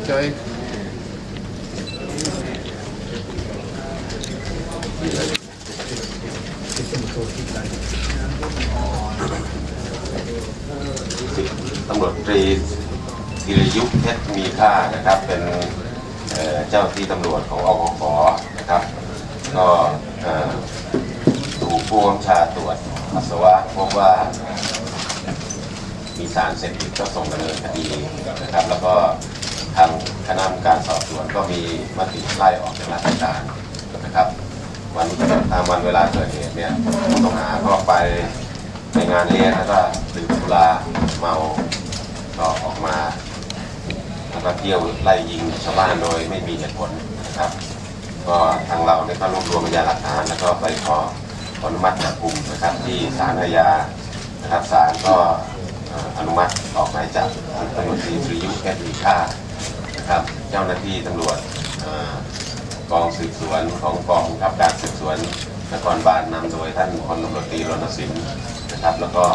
ใจตำรวจตรีธีรยุทธเพชรมีค่านะครับเป็นเจ้าที่ตำรวจของอกข.นะครับก็ถูกผู้บัญชาตรวจปัสสาวะพบว่ามีสารเสพติดก็ส่งดำเนินคดีนะครับแล้วก็ทางคณะกรรมการสอบสวนก็มีมติไล่ออกจากราชการนะครับตามวันเวลาเกิดเหตุเนี่ยผู้ต้องหาก็ไปงานเลี้ยงแล้วก็ดื่มสุราเมาก็ออกมาแล้วก็เที่ยวไล่ยิงชาวบ้านโดยไม่มีเหตุผลนะครับก็ทางเราได้ก็รวบรวมพยานหลักฐานแล้วก็ไปขออนุมัติจับกุมนะครับที่ศาลอาญานะครับศาลก็อนุมัติออกหมายจับตำรวจตรีธีรยุทธเพชรมีค่านะครับเจ้าหน้าที่ตำรวจกองสืบสวนของกองบังคับการสืบสวนนครบาลนำโดยท่านพลตำรวจตรีรณสิงห์นะครับแล้วก็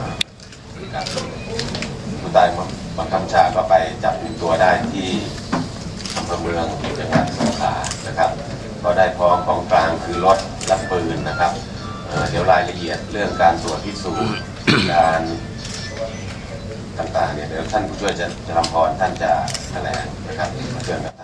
ผู้ใต้บังคับบัญชาก็ไปจับกุมตัวได้ที่อำเภอเมืองจังหวัดสงขลานะครับก็ได้พร้อมของกลางคือรถและปืนนะครับเดี๋ยวรายละเอียดเรื่องการตรวจพิสูจน์การต่างๆเนี่ยเดี๋ยวท่านผู้ช่วยจะทำพรท่านจะแถลงนะครับเชิญครับ